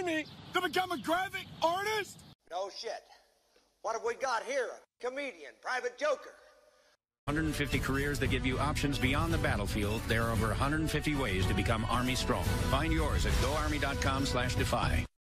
me to become a graphic artist? No shit. What have we got here? A comedian, private joker. 150 careers that give you options beyond the battlefield. There are over 150 ways to become Army strong. Find yours at GoArmy.com/defy.